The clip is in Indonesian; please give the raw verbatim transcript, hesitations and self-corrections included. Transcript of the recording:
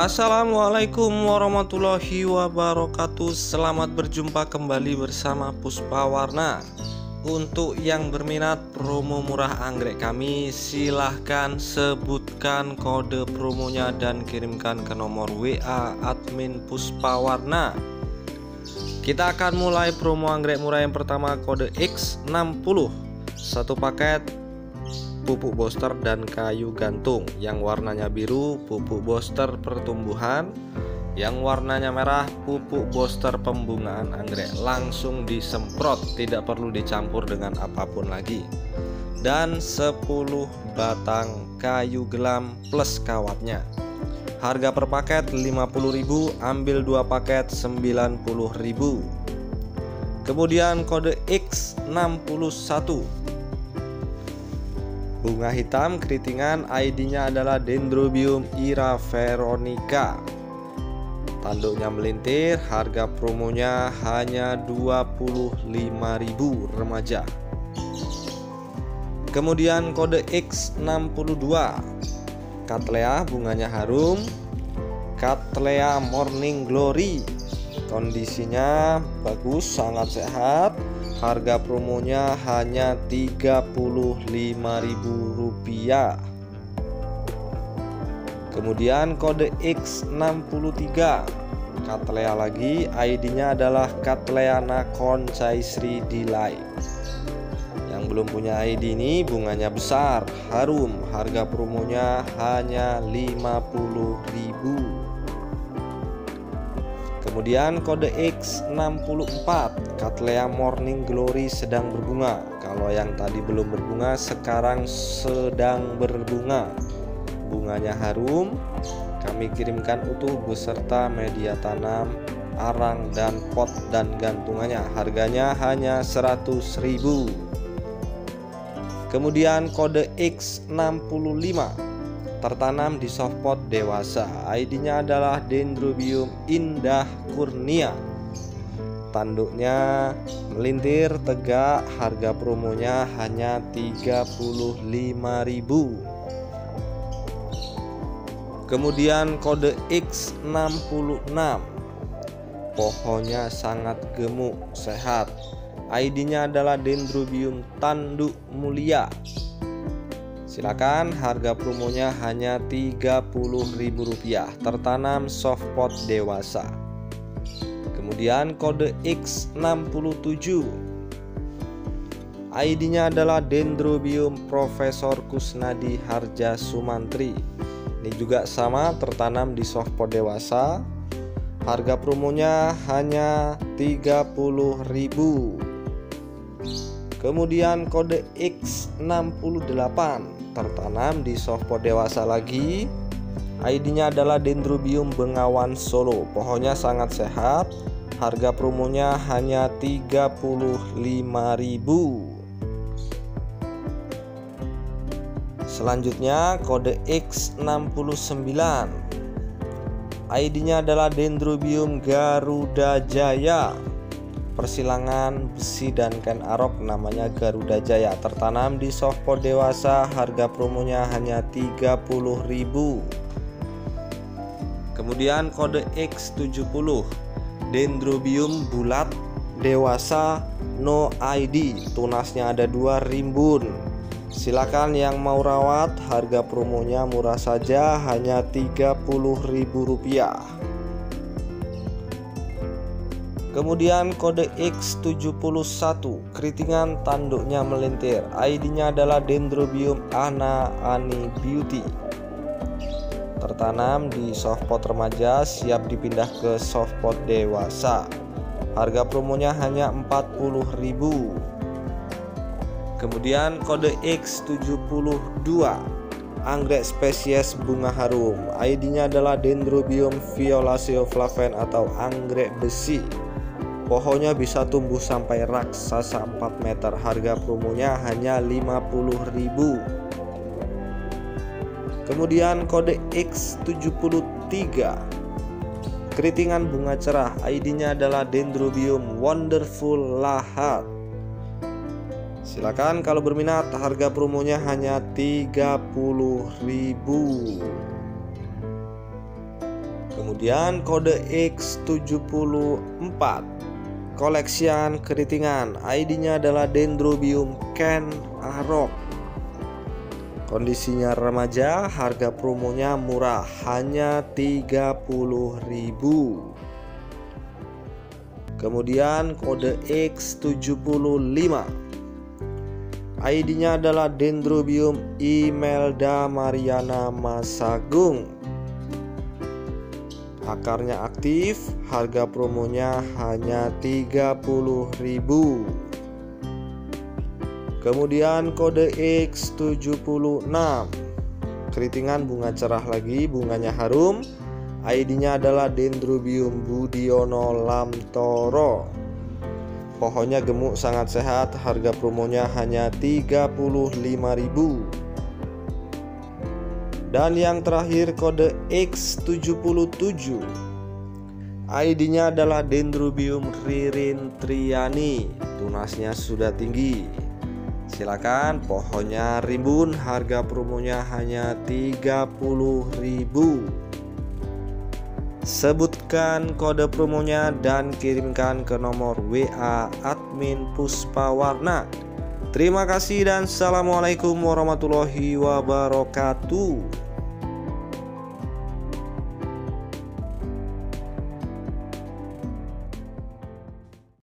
Assalamualaikum warahmatullahi wabarakatuh. Selamat berjumpa kembali bersama Puspa Warna. Untuk yang berminat promo murah anggrek kami, silahkan sebutkan kode promonya dan kirimkan ke nomor W A admin Puspa Warna. Kita akan mulai promo anggrek murah yang pertama, kode X enam puluh. Satu paket pupuk booster dan kayu gantung. Yang warnanya biru pupuk booster pertumbuhan, yang warnanya merah pupuk booster pembungaan anggrek. Langsung disemprot, tidak perlu dicampur dengan apapun lagi. Dan sepuluh batang kayu gelam plus kawatnya. Harga per paket lima puluh ribu, ambil dua paket sembilan puluh ribu. Kemudian kode X enam puluh satu. Bunga hitam keritingan, I D-nya adalah Dendrobium ira veronica. Tanduknya melintir, harga promonya hanya dua puluh lima ribu remaja. Kemudian kode X enam puluh dua. Cattleya bunganya harum, Cattleya Morning Glory. Kondisinya bagus, sangat sehat. Harga promonya hanya tiga puluh lima ribu rupiah. Kemudian kode X enam puluh tiga. Cattleya lagi, I D-nya adalah Cattleya Concaisri Delight. Yang belum punya I D ini bunganya besar, harum. Harga promonya hanya lima puluh ribu. Kemudian kode X enam puluh empat. Cattleya Morning Glory sedang berbunga. Kalau yang tadi belum berbunga, sekarang sedang berbunga. Bunganya harum. Kami kirimkan utuh beserta media tanam, arang dan pot dan gantungannya. Harganya hanya seratus ribu. Kemudian kode X enam puluh lima. Tertanam di softpot dewasa. I D-nya adalah Dendrobium indah kurnia. Tanduknya melintir tegak. Harga promonya hanya tiga puluh lima ribu. Kemudian kode X enam puluh enam. Pohonnya sangat gemuk, sehat. I D-nya adalah Dendrobium tanduk mulia. Silakan, harga promonya hanya tiga puluh ribu rupiah. Tertanam softpot dewasa. Kemudian kode X enam puluh tujuh. I D-nya adalah Dendrobium Profesor Kusnadi Harja Sumantri. Ini juga sama, tertanam di softpot dewasa. Harga promonya hanya tiga puluh ribu. Kemudian kode X enam puluh delapan. Tertanam di softpot dewasa lagi. I D-nya adalah Dendrobium Bengawan Solo. Pohonnya sangat sehat. Harga promonya hanya tiga puluh lima ribu. Selanjutnya kode X enam puluh sembilan. I D-nya adalah Dendrobium Garuda Jaya. Persilangan besi dan ken arok, namanya Garuda Jaya. Tertanam di softpot dewasa. Harga promonya hanya tiga puluh ribu. Kemudian kode X tujuh puluh. Dendrobium bulat dewasa no I D. Tunasnya ada dua, rimbun. Silakan yang mau rawat. Harga promonya murah saja, hanya tiga puluh ribu rupiah. Kemudian kode X tujuh puluh satu. Keritingan, tanduknya melintir. I D-nya adalah Dendrobium Ana Ani Beauty. Tertanam di softpot remaja, siap dipindah ke softpot dewasa. Harga promonya hanya empat puluh ribu. Kemudian kode X tujuh puluh dua. Anggrek spesies bunga harum. I D-nya adalah Dendrobium Violaceo Flaven atau anggrek besi. Pohonnya bisa tumbuh sampai raksasa empat meter. Harga promonya hanya lima puluh ribu. Kemudian kode X tujuh puluh tiga. Keritingan bunga cerah. I D-nya adalah Dendrobium Wonderful Lahat. Silakan kalau berminat, harga promonya hanya tiga puluh ribu. Kemudian kode X tujuh puluh empat, koleksian keritingan, I D-nya adalah Dendrobium Ken Arok. Kondisinya remaja, harga promonya murah, hanya tiga puluh ribu. Kemudian kode X tujuh puluh lima, I D-nya adalah Dendrobium Imelda Mariana Masagung. Akarnya aktif, harga promonya hanya tiga puluh ribu. Kemudian kode X tujuh puluh enam, keritingan bunga cerah lagi, bunganya harum, I D-nya adalah Dendrobium Budiono Lamtoro. Pohonnya gemuk, sangat sehat, harga promonya hanya tiga puluh lima ribu. Dan yang terakhir kode X tujuh puluh tujuh, I D-nya adalah Dendrobium Ririn Triani. Tunasnya sudah tinggi. Silakan, pohonnya rimbun, harga promonya hanya tiga puluh ribu. Sebutkan kode promonya dan kirimkan ke nomor W A admin Puspawarna. Terima kasih dan assalamualaikum warahmatullahi wabarakatuh.